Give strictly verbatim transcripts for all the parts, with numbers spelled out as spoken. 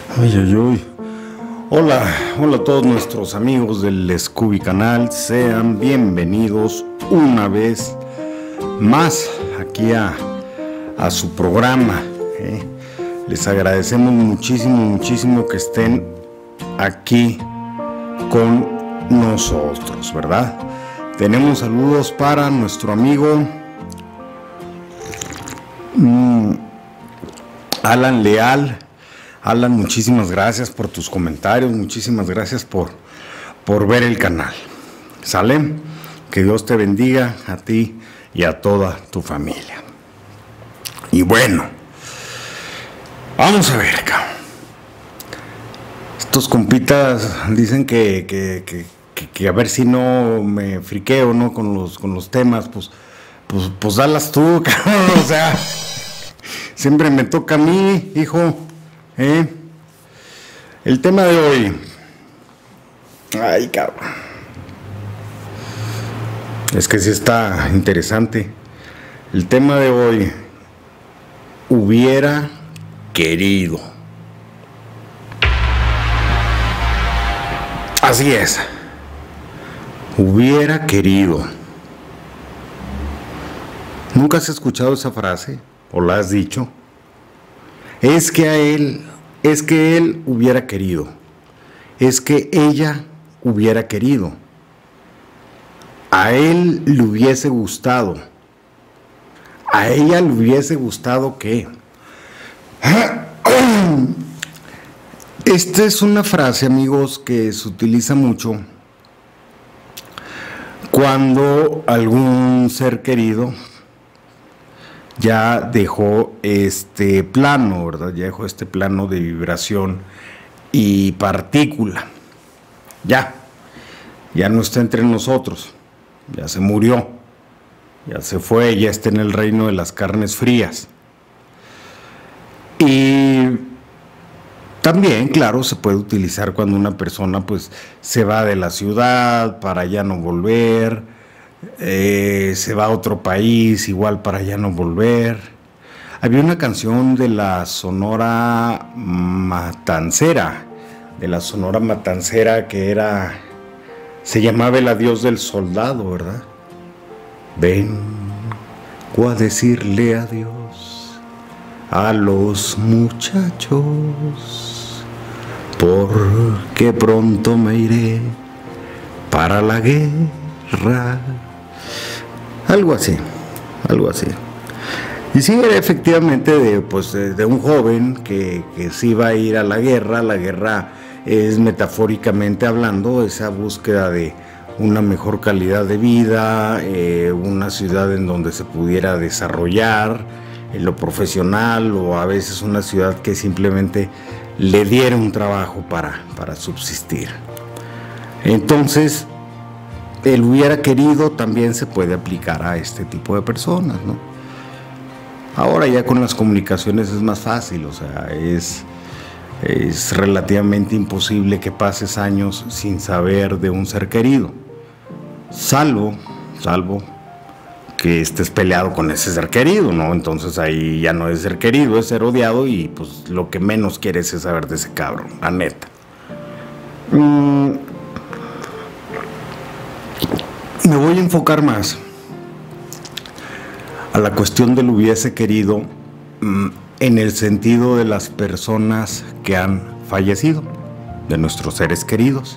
Ay, ay, ay. Hola, hola a todos nuestros amigos del Scooby Canal. Sean bienvenidos una vez más aquí a, a su programa. ¿eh? Les agradecemos muchísimo, muchísimo que estén aquí con nosotros, ¿verdad? Tenemos saludos para nuestro amigo mmm, Alan Leal. Alan, muchísimas gracias por tus comentarios, muchísimas gracias por, por ver el canal. ¿Sale? Que Dios te bendiga a ti y a toda tu familia. Y bueno, vamos a ver acá. Estos compitas dicen que, que, que, que, que a ver si no me friqueo, ¿no? Con los, con los temas, pues, pues, pues dalas tú, cabrón. O sea, siempre me toca a mí, hijo. ¿Eh? El tema de hoy. Ay, cabrón. Es que sí está interesante. El tema de hoy. Hubiera querido. Así es. Hubiera querido. ¿Nunca has escuchado esa frase? ¿O la has dicho? Es que a él, es que él hubiera querido, es que ella hubiera querido, a él le hubiese gustado, a ella le hubiese gustado que. Esta es una frase, amigos, que se utiliza mucho cuando algún ser querido ya dejó este plano, ¿verdad? Ya dejó este plano de vibración y partícula. Ya, ya no está entre nosotros, ya se murió, ya se fue, ya está en el reino de las carnes frías. Y también, claro, se puede utilizar cuando una persona pues se va de la ciudad para ya no volver. Eh, se va a otro país igual para ya no volver. Había una canción de la Sonora Matancera, de la Sonora Matancera que era, se llamaba El adiós del soldado, ¿verdad? Vengo a decirle adiós a los muchachos, porque pronto me iré para la guerra. Algo así, algo así. Y sí, era efectivamente de, pues, de un joven que, que sí iba a ir a la guerra. La guerra es, metafóricamente hablando, esa búsqueda de una mejor calidad de vida, eh, una ciudad en donde se pudiera desarrollar en lo profesional, o a veces una ciudad que simplemente le diera un trabajo para, para subsistir. Entonces, el hubiera querido también se puede aplicar a este tipo de personas, ¿no? Ahora ya con las comunicaciones es más fácil, o sea, es, es relativamente imposible que pases años sin saber de un ser querido, salvo, salvo que estés peleado con ese ser querido, ¿no? Entonces ahí ya no es ser querido, es ser odiado, y pues lo que menos quieres es saber de ese cabrón, la neta. Mm. Me voy a enfocar más a la cuestión del hubiese querido en el sentido de las personas que han fallecido, de nuestros seres queridos.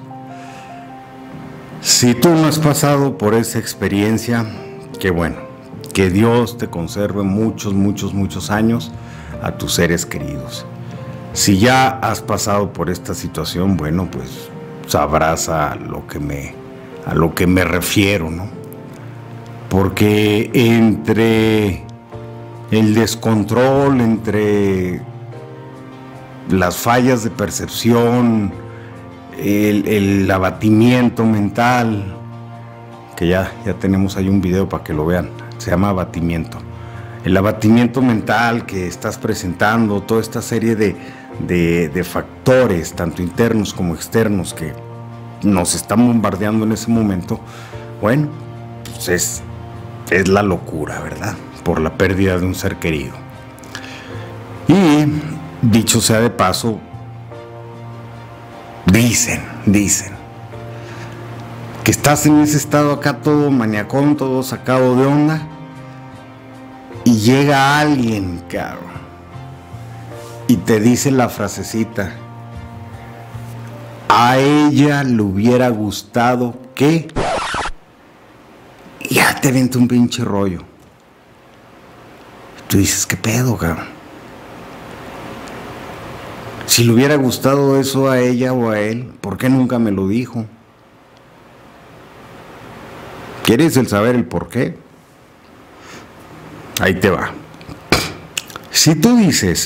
Si tú no has pasado por esa experiencia, qué bueno, que Dios te conserve muchos, muchos, muchos años a tus seres queridos. Si ya has pasado por esta situación, bueno, pues sabrás a lo que me a lo que me refiero, ¿no? Porque entre el descontrol, entre las fallas de percepción, el, el abatimiento mental, que ya, ya tenemos ahí un video para que lo vean, se llama abatimiento. El abatimiento mental que estás presentando, toda esta serie de, de, de factores, tanto internos como externos, que nos están bombardeando en ese momento, bueno, pues es, es la locura, ¿verdad? Por la pérdida de un ser querido. Y dicho sea de paso, Dicen, dicen. Que estás en ese estado acá todo maniacón, todo sacado de onda. Y llega alguien, cabrón. Y te dice la frasecita. A ella le hubiera gustado que... Y ya te vente un pinche rollo. Tú dices, ¿qué pedo, cabrón? Si le hubiera gustado eso a ella o a él, ¿por qué nunca me lo dijo? ¿Quieres el saber el por qué? Ahí te va. Si tú dices,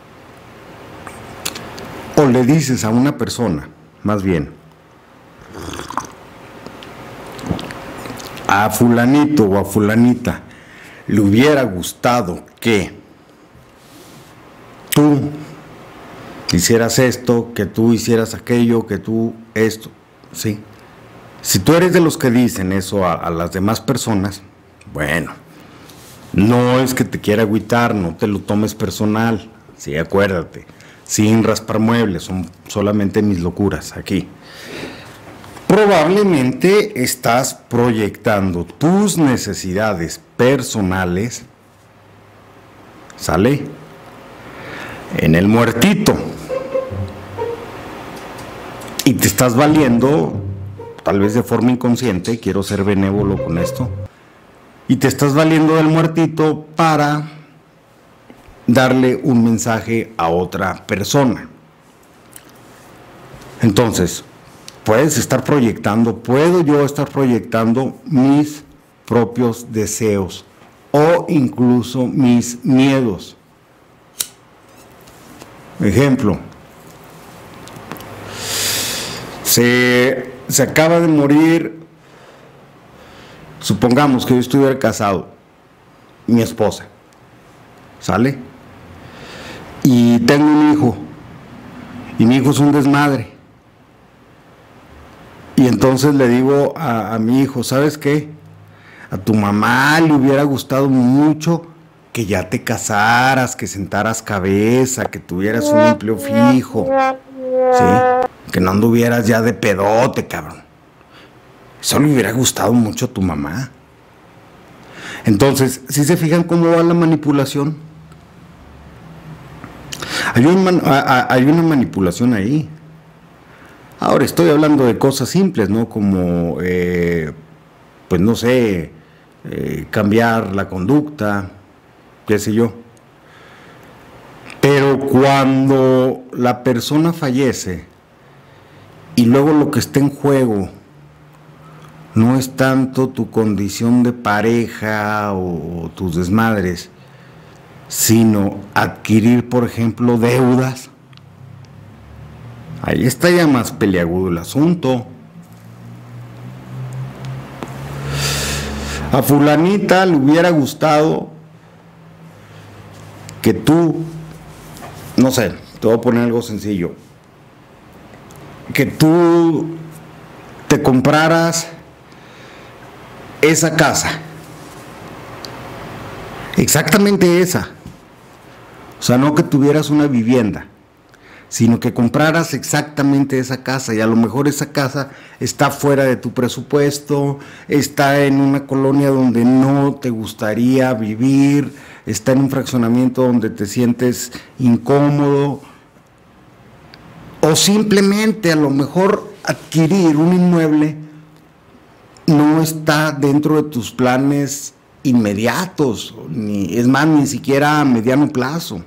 o le dices a una persona, más bien, a fulanito o a fulanita, le hubiera gustado que tú hicieras esto, que tú hicieras aquello, que tú esto, ¿sí? Si tú eres de los que dicen eso a, a las demás personas, bueno, no es que te quiera agüitar, no te lo tomes personal, sí, acuérdate, sin raspar muebles, son solamente mis locuras aquí. Probablemente estás proyectando tus necesidades personales, ¿sale? En el muertito. Y te estás valiendo, tal vez de forma inconsciente, quiero ser benévolo con esto, y te estás valiendo del muertito para darle un mensaje a otra persona. Entonces, puedes estar proyectando, puedo yo estar proyectando mis propios deseos o incluso mis miedos. Ejemplo, se, se acaba de morir, supongamos que yo estuviera casado, mi esposa, ¿sale? Y tengo un hijo, y mi hijo es un desmadre. Y entonces le digo a, a mi hijo, ¿sabes qué? A tu mamá le hubiera gustado mucho que ya te casaras, que sentaras cabeza, que tuvieras un empleo fijo, ¿sí? Que no anduvieras ya de pedote, cabrón. Eso le hubiera gustado mucho a tu mamá. Entonces, ¿sí se fijan cómo va la manipulación? Hay, un, hay una manipulación ahí. Ahora estoy hablando de cosas simples, ¿no? Como, eh, pues no sé, eh, cambiar la conducta, qué sé yo. Pero cuando la persona fallece y luego lo que está en juego no es tanto tu condición de pareja o, o tus desmadres, sino adquirir, por ejemplo, deudas, ahí está ya más peliagudo el asunto. A fulanita le hubiera gustado que tú, no sé, te voy a poner algo sencillo, que tú te compraras esa casa, exactamente esa, o sea, no que tuvieras una vivienda, sino que compraras exactamente esa casa, y a lo mejor esa casa está fuera de tu presupuesto, está en una colonia donde no te gustaría vivir, está en un fraccionamiento donde te sientes incómodo, o simplemente a lo mejor adquirir un inmueble no está dentro de tus planes inmediatos, ni, es más, ni siquiera a mediano plazo.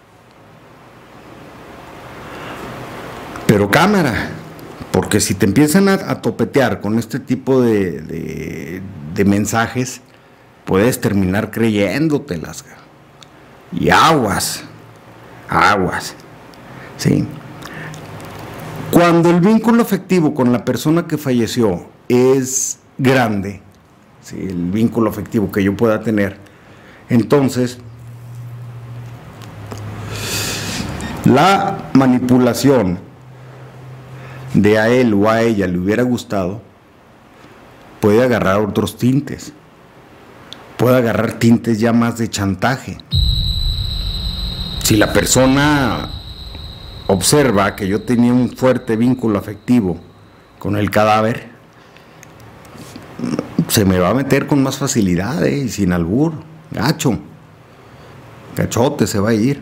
Pero cámara, porque si te empiezan a, a topetear con este tipo de, de, de mensajes, puedes terminar creyéndotelas. Y aguas, aguas, ¿sí? Cuando el vínculo afectivo con la persona que falleció es grande, ¿sí? El vínculo afectivo que yo pueda tener, entonces la manipulación de a él o a ella le hubiera gustado puede agarrar otros tintes, puede agarrar tintes ya más de chantaje. Si la persona observa que yo tenía un fuerte vínculo afectivo con el cadáver, se me va a meter con más facilidad, ¿eh? Y sin albur, gacho, gachote se va a ir.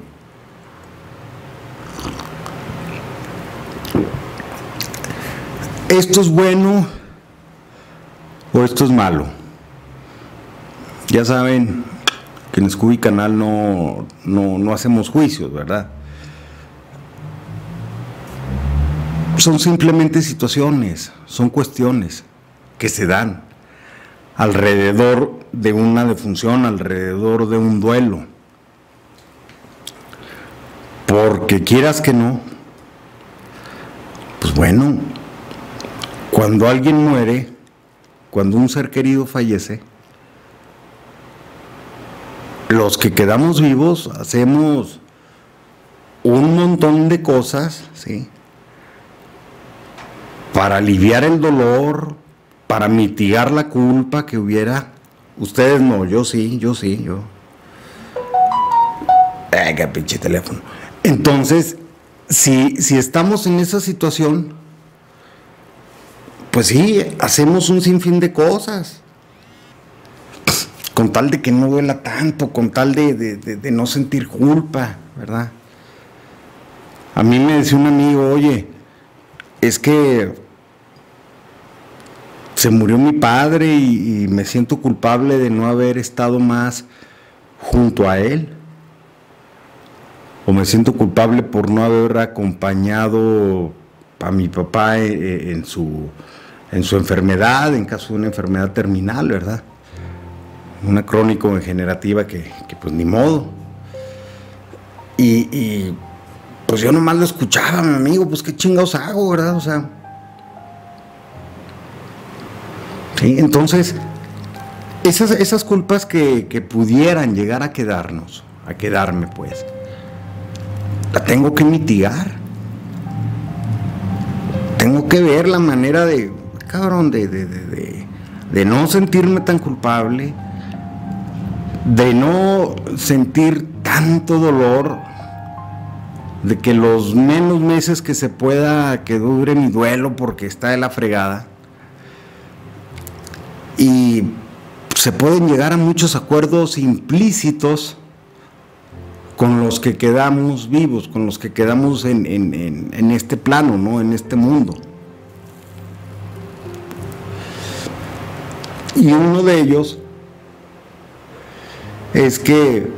¿Esto es bueno o esto es malo? Ya saben que en Scooby Canal no, no, no hacemos juicios, ¿verdad? Son simplemente situaciones, son cuestiones que se dan alrededor de una defunción, alrededor de un duelo. Porque quieras que no, pues bueno, cuando alguien muere, cuando un ser querido fallece, los que quedamos vivos hacemos un montón de cosas, ¿sí?, para aliviar el dolor, para mitigar la culpa que hubiera. Ustedes no, yo sí, yo sí, yo. Eh, qué pinche teléfono. Entonces, si, si estamos en esa situación, pues sí, hacemos un sinfín de cosas, con tal de que no duela tanto, con tal de, de, de, de no sentir culpa, ¿verdad? A mí me decía un amigo, oye, es que se murió mi padre y, y me siento culpable de no haber estado más junto a él, o me siento culpable por no haber acompañado a mi papá en, en su, en su enfermedad, en caso de una enfermedad terminal, ¿verdad? Una crónico-degenerativa que, que pues ni modo. Y, y pues yo nomás lo escuchaba, mi amigo, pues qué chingados hago, ¿verdad? O sea, sí, entonces, esas, esas culpas que, que pudieran llegar a quedarnos, a quedarme pues, la tengo que mitigar. Tengo que ver la manera de, cabrón, de, de, de, de, de no sentirme tan culpable, de no sentir tanto dolor, de que los menos meses que se pueda que dure mi duelo porque está de la fregada. Y se pueden llegar a muchos acuerdos implícitos con los que quedamos vivos, con los que quedamos en, en, en, en este plano, ¿no?, en este mundo. Y uno de ellos es que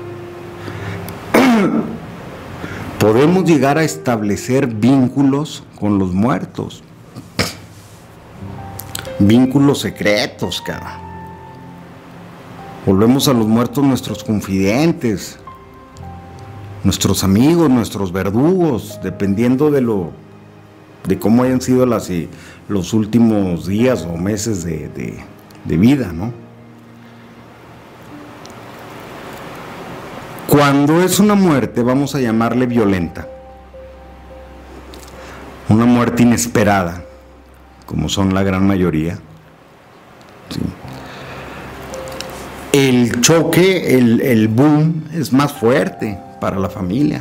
podemos llegar a establecer vínculos con los muertos. Vínculos secretos, cara. Volvemos a los muertos nuestros confidentes, nuestros amigos, nuestros verdugos, dependiendo de lo, de cómo hayan sido las, los últimos días o meses de, de, de vida, ¿no? Cuando es una muerte, vamos a llamarle violenta, una muerte inesperada, como son la gran mayoría, ¿sí?, el choque, el, el boom es más fuerte para la familia,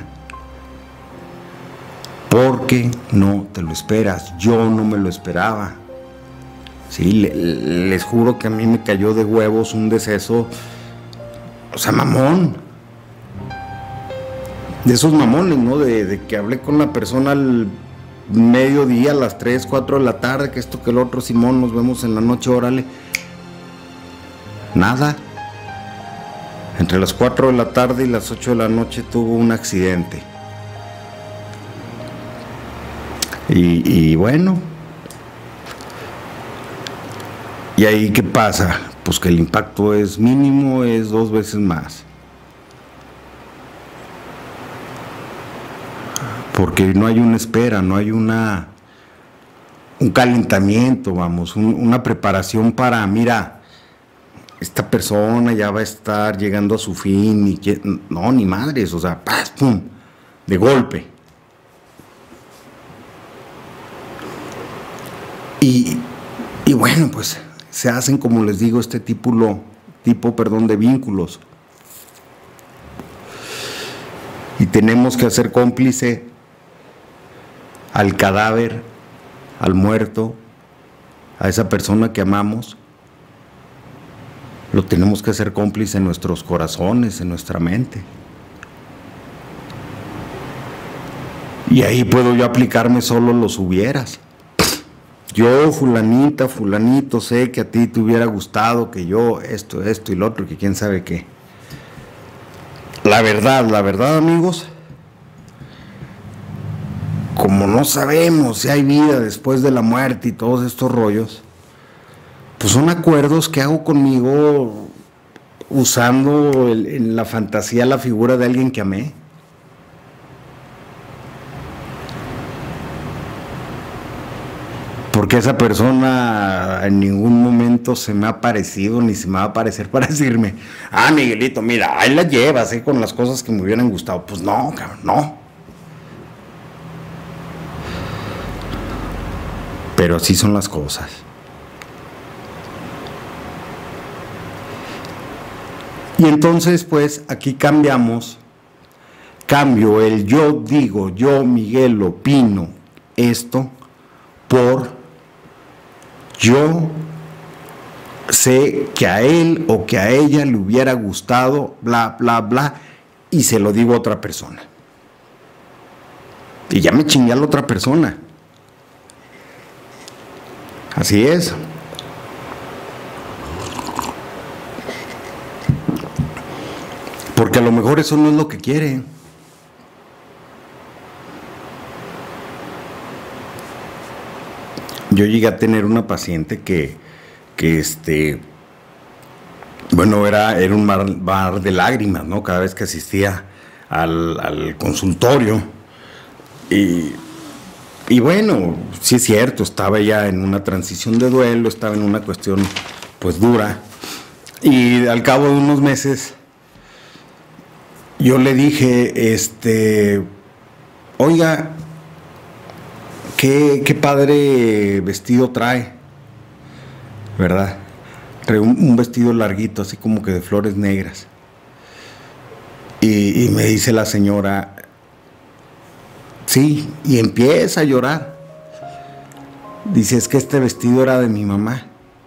porque no te lo esperas. Yo no me lo esperaba, ¿sí? Le, les juro que a mí me cayó de huevos un deceso, o sea, mamón, de esos mamones, ¿no? De, de que hablé con la persona al mediodía, a las tres, cuatro de la tarde, que esto, que el otro, Simón, nos vemos en la noche, órale. Nada. Entre las cuatro de la tarde y las ocho de la noche tuvo un accidente. Y, y bueno, ¿y ahí qué pasa? Pues que el impacto es mínimo, es dos veces más. Porque no hay una espera, no hay una un calentamiento, vamos, un, una preparación para, mira, esta persona ya va a estar llegando a su fin, y que, no, ni madres, o sea, ¡paz, pum!, de golpe. Y, y bueno, pues se hacen, como les digo, este tipo, tipo perdón, de vínculos. Y tenemos que hacer cómplice al cadáver, al muerto, a esa persona que amamos, lo tenemos que hacer cómplice en nuestros corazones, en nuestra mente. Y ahí puedo yo aplicarme solo los hubieras. Yo, fulanita, fulanito, sé que a ti te hubiera gustado que yo esto, esto y lo otro, que quién sabe qué. La verdad, la verdad, amigos, como no sabemos si hay vida después de la muerte y todos estos rollos, pues son acuerdos que hago conmigo usando el, en la fantasía la figura de alguien que amé. Porque esa persona en ningún momento se me ha parecido ni se me va a aparecer para decirme, ah, Miguelito, mira, ahí la llevas, ¿eh? Con las cosas que me hubieran gustado. Pues no, cabrón, no. Pero así son las cosas. Y entonces, pues, aquí cambiamos, cambio el yo digo, yo, Miguel, opino esto, por yo sé que a él o que a ella le hubiera gustado, bla, bla, bla, y se lo digo a otra persona. Y ya me chingué a la otra persona. Así es. Porque a lo mejor eso no es lo que quiere. Yo llegué a tener una paciente que, que este, bueno, era, era un mar, mar de lágrimas, ¿no? Cada vez que asistía al, al consultorio. Y, y bueno, sí es cierto, estaba ya en una transición de duelo, estaba en una cuestión, pues, dura. Y al cabo de unos meses, yo le dije, este, oiga, Qué, qué padre vestido trae, ¿verdad? Trae un, un vestido larguito, así como que de flores negras. Y, y me dice la señora, sí, y empieza a llorar. Dice, es que este vestido era de mi mamá.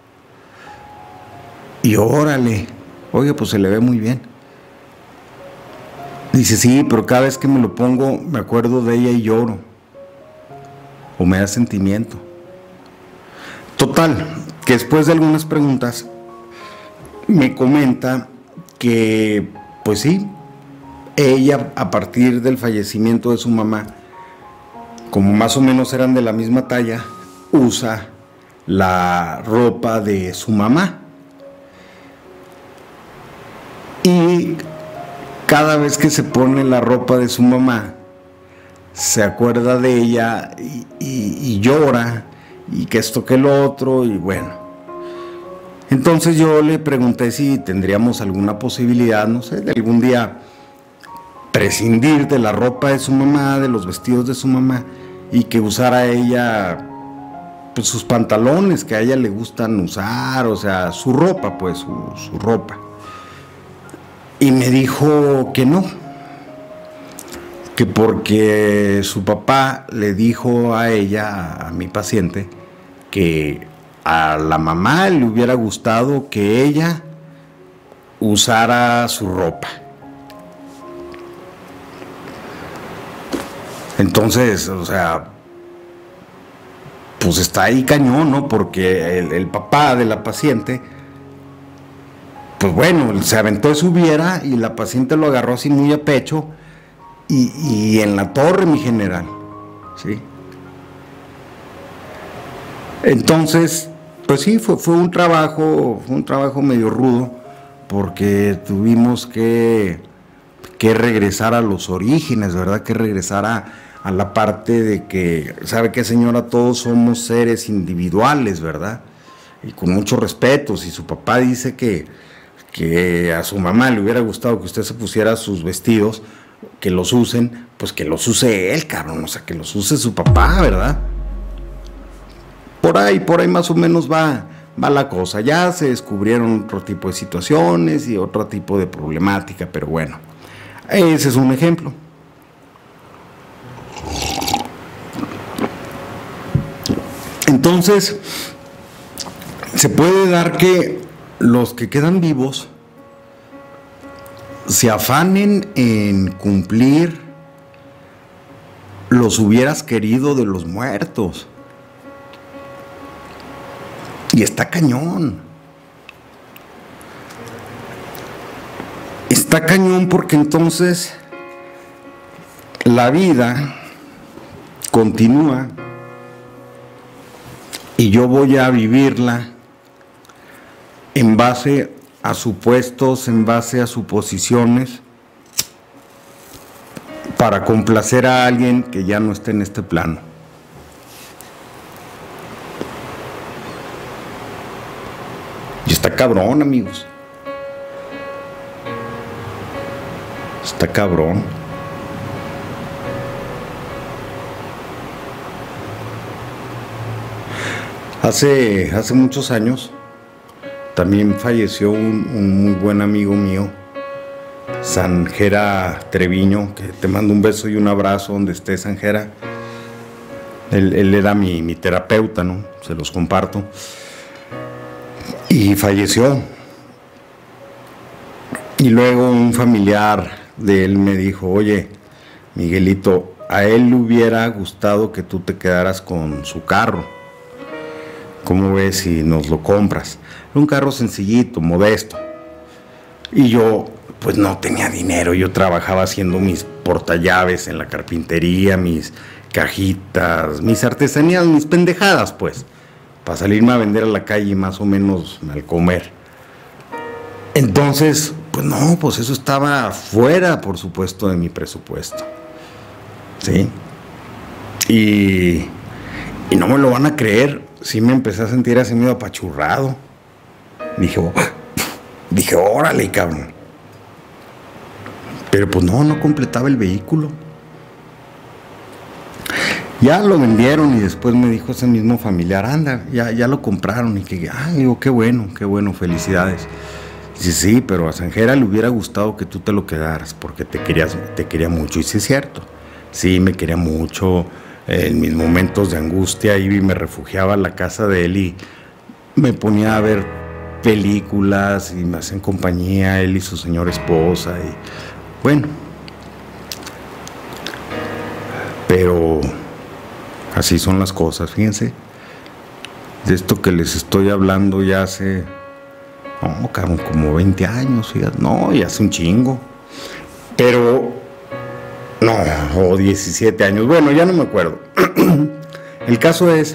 Y órale, oye, pues se le ve muy bien. Dice, sí, pero cada vez que me lo pongo, me acuerdo de ella y lloro. O me da sentimiento. Total, que después de algunas preguntas me comenta que, pues sí, ella a partir del fallecimiento de su mamá, como más o menos eran de la misma talla, usa la ropa de su mamá. Y cada vez que se pone la ropa de su mamá, se acuerda de ella y, y, y llora, y que esto que lo otro, y bueno. Entonces yo le pregunté si tendríamos alguna posibilidad, no sé, de algún día prescindir de la ropa de su mamá, de los vestidos de su mamá, y que usara ella, pues, sus pantalones que a ella le gustan usar, o sea, su ropa, pues, su, su ropa. Y me dijo que no, que porque su papá le dijo a ella, a mi paciente, que a la mamá le hubiera gustado que ella usara su ropa. Entonces, o sea, pues está ahí cañón, ¿no? Porque el, el papá de la paciente, pues bueno, se aventó de su hubiera y la paciente lo agarró así muy a pecho. Y, y en la torre, mi general, ¿sí? Entonces, pues sí, fue, fue un trabajo, fue un trabajo medio rudo, porque tuvimos que, que regresar a los orígenes, ¿verdad? Que regresar a, a la parte de que, ¿sabe qué, señora? Todos somos seres individuales, ¿verdad? Y con mucho respeto. Si su papá dice que, que a su mamá le hubiera gustado que usted se pusiera sus vestidos, que los usen, pues que los use él, cabrón, o sea, que los use su papá, ¿verdad? Por ahí, por ahí más o menos va, va la cosa. Ya se descubrieron otro tipo de situaciones y otro tipo de problemática, pero bueno, ese es un ejemplo. Entonces, se puede dar que los que quedan vivos se afanen en cumplir los hubieras querido de los muertos. Y está cañón. Está cañón porque entonces la vida continúa y yo voy a vivirla en base a supuestos, en base a suposiciones, para complacer a alguien que ya no esté en este plano. Y está cabrón, amigos. Está cabrón. Hace, hace muchos años también falleció un, un muy buen amigo mío, Sanjera Treviño, que te mando un beso y un abrazo donde esté, Sanjera. Él, él era mi, mi terapeuta, ¿no? Se los comparto. Y falleció. Y luego un familiar de él me dijo, oye, Miguelito, a él le hubiera gustado que tú te quedaras con su carro. ¿Cómo ves si nos lo compras? Era un carro sencillito, modesto. Y yo, pues no tenía dinero. Yo trabajaba haciendo mis portallaves en la carpintería, mis cajitas, mis artesanías, mis pendejadas, pues, para salirme a vender a la calle más o menos al comer. Entonces, pues no, pues eso estaba fuera, por supuesto, de mi presupuesto. ¿Sí? Y, y no me lo van a creer. Sí me empecé a sentir así medio apachurrado. Dije, oh, dije, órale, cabrón. Pero pues no, no completaba el vehículo. Ya lo vendieron y después me dijo ese mismo familiar, anda, ya, ya lo compraron. Y que, ah, digo, qué bueno, qué bueno, felicidades. Dice, sí, pero a Sanjera le hubiera gustado que tú te lo quedaras porque te querías, te quería mucho. Y sí es cierto, sí, me quería mucho. En mis momentos de angustia iba y me refugiaba en la casa de él y me ponía a ver películas y me hacían compañía, él y su señora esposa. Y bueno, pero así son las cosas, fíjense. De esto que les estoy hablando ya hace, no, cabrón, como veinte años, fíjate, no, ya hace un chingo. Pero no, o diecisiete años, bueno, ya no me acuerdo. El caso es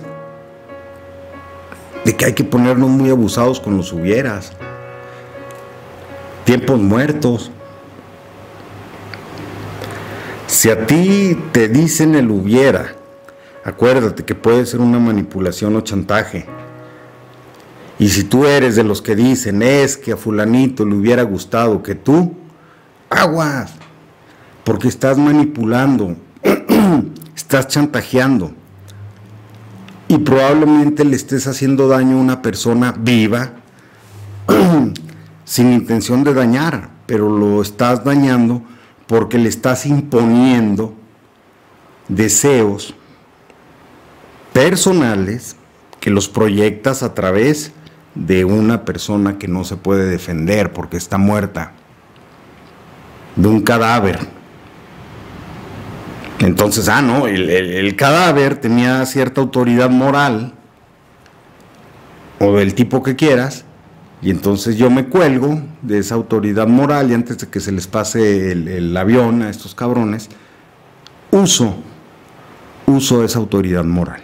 de que hay que ponernos muy abusados con los hubieras. Tiempos muertos. Si a ti te dicen el hubiera, acuérdate que puede ser una manipulación o chantaje. Y si tú eres de los que dicen, es que a fulanito le hubiera gustado que tú, aguas. Porque estás manipulando, estás chantajeando y probablemente le estés haciendo daño a una persona viva sin intención de dañar, pero lo estás dañando porque le estás imponiendo deseos personales que los proyectas a través de una persona que no se puede defender porque está muerta, de un cadáver. Entonces, ah, no, el, el, el cadáver tenía cierta autoridad moral, o del tipo que quieras, y entonces yo me cuelgo de esa autoridad moral y antes de que se les pase el, el avión a estos cabrones, uso, uso esa autoridad moral.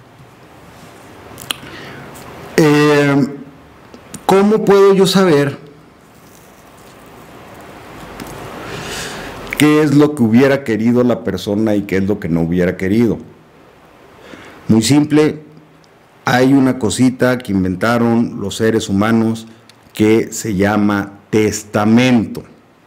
Eh, ¿Cómo puedo yo saber qué es lo que hubiera querido la persona y qué es lo que no hubiera querido? Muy simple, hay una cosita que inventaron los seres humanos que se llama testamento,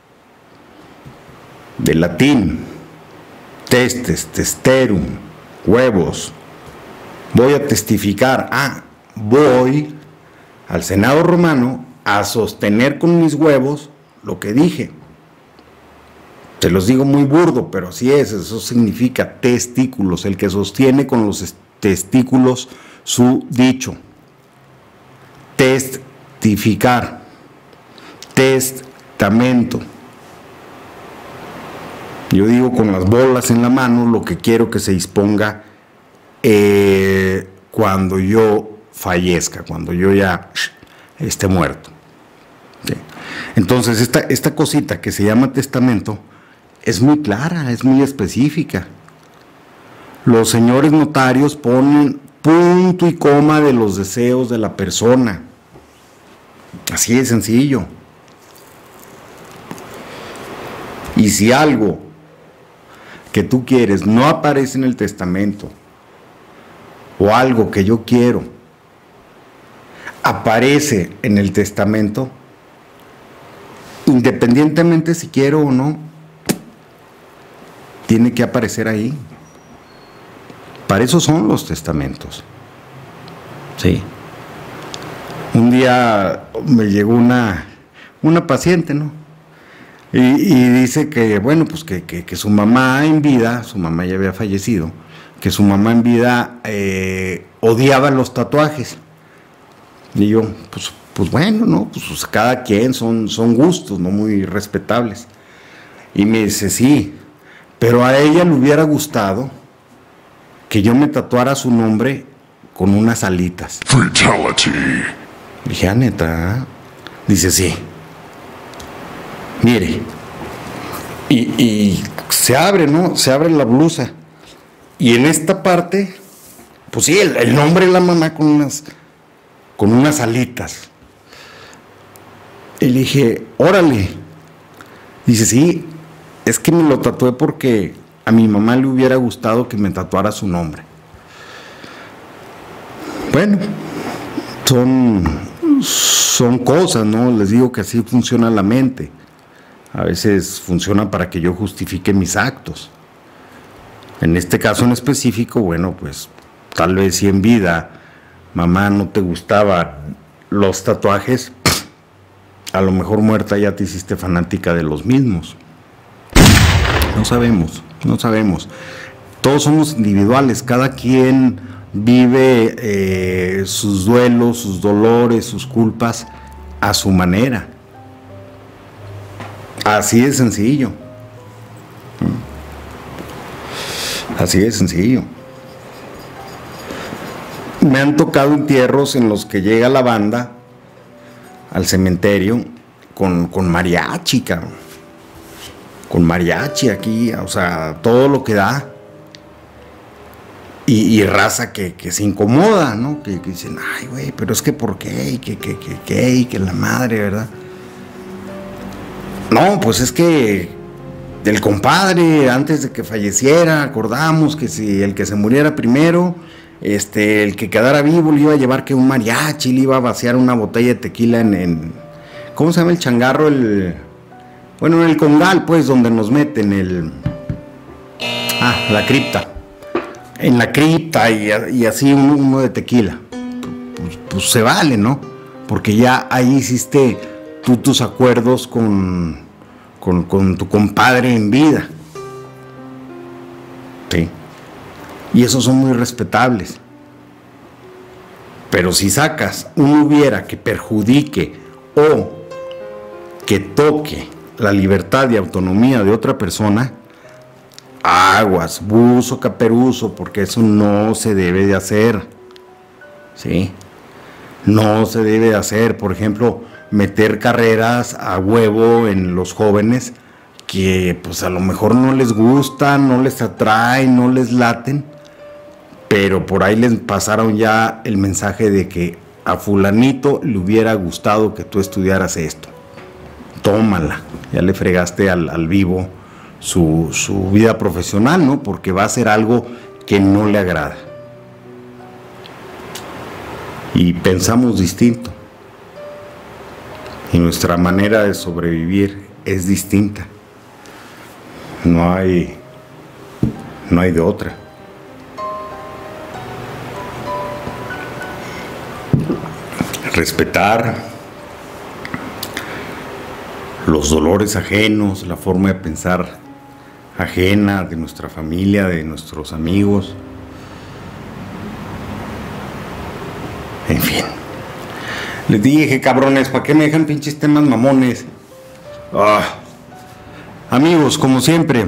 de latín, testes, testerum, huevos. Voy a testificar, ah, voy al Senado romano a sostener con mis huevos lo que dije. Se los digo muy burdo, pero así es, eso significa testículos, el que sostiene con los testículos su dicho. Testificar. Testamento. Yo digo con las bolas en la mano lo que quiero que se disponga eh, cuando yo fallezca, cuando yo ya esté muerto. ¿Sí? Entonces esta, esta cosita que se llama testamento es muy clara, es muy específica. Los señores notarios ponen punto y coma de los deseos de la persona. Así de sencillo. Y si algo que tú quieres no aparece en el testamento, o algo que yo quiero aparece en el testamento, independientemente si quiero o no, tiene que aparecer ahí. Para eso son los testamentos. Sí. Un día me llegó una, una paciente, ¿no? Y, y dice que, bueno, pues que, que, que su mamá en vida, su mamá ya había fallecido, que su mamá en vida eh, odiaba los tatuajes. Y yo, pues, pues bueno, ¿no? Pues cada quien son, son gustos, ¿no? Muy respetables. Y me dice, sí, pero a ella le hubiera gustado que yo me tatuara su nombre con unas alitas. Fatality. Dije, ah, neta. Dice, sí. Mire. Y, y se abre, ¿no? Se abre la blusa. Y en esta parte, pues sí, el, el nombre de la mamá con unas, con unas alitas. Y le dije, órale. Dice, sí, es que me lo tatué porque a mi mamá le hubiera gustado que me tatuara su nombre. Bueno, son, son cosas, ¿no? Les digo que así funciona la mente. A veces funciona para que yo justifique mis actos. En este caso en específico, bueno, pues tal vez si en vida mamá no te gustaban los tatuajes, a lo mejor muerta ya te hiciste fanática de los mismos. No sabemos, no sabemos. Todos somos individuales, cada quien vive eh, sus duelos, sus dolores, sus culpas a su manera. Así de sencillo. Así de sencillo. Me han tocado entierros en los que llega la banda al cementerio con, con mariachi, cabrón. Con mariachi aquí, o sea, todo lo que da. Y, y raza que, que se incomoda, ¿no? Que, que dicen, ay, güey, pero es que ¿por qué? Y que, que, que, que, y que la madre, ¿verdad? No, pues es que el compadre, antes de que falleciera, acordamos que si el que se muriera primero, este, el que quedara vivo le iba a llevar que un mariachi, le iba a vaciar una botella de tequila en, en ¿cómo se llama el changarro? El, bueno, en el congal, pues, donde nos meten el, ah, la cripta, en la cripta y, y así uno, uno de tequila, pues, pues se vale, ¿no? Porque ya ahí hiciste tú tus acuerdos con, con, con tu compadre en vida. Sí. Y esos son muy respetables. Pero si sacas un hubiera que perjudique o que toque la libertad y autonomía de otra persona, aguas, buzo, caperuzo, porque eso no se debe de hacer. ¿Sí? No se debe de hacer. Por ejemplo, meter carreras a huevo en los jóvenes que pues a lo mejor no les gustan, no les atraen, no les laten, pero por ahí les pasaron ya el mensaje de que a fulanito le hubiera gustado que tú estudiaras esto. Tómala, ya le fregaste al, al vivo su, su vida profesional, ¿no? Porque va a ser algo que no le agrada. Y pensamos distinto. Y nuestra manera de sobrevivir es distinta. No hay, no hay de otra. Respetar los dolores ajenos, la forma de pensar ajena de nuestra familia, de nuestros amigos. En fin. Les dije, cabrones, ¿para qué me dejan pinches temas mamones? Ah. Amigos, como siempre,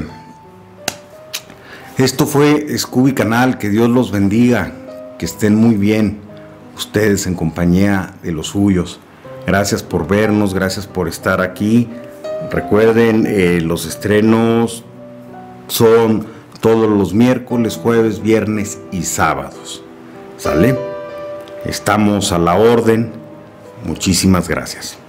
esto fue Scooby Canal. Que Dios los bendiga, que estén muy bien ustedes en compañía de los suyos. Gracias por vernos, gracias por estar aquí. Recuerden, eh, los estrenos son todos los miércoles, jueves, viernes y sábados. ¿Sale? Estamos a la orden. Muchísimas gracias.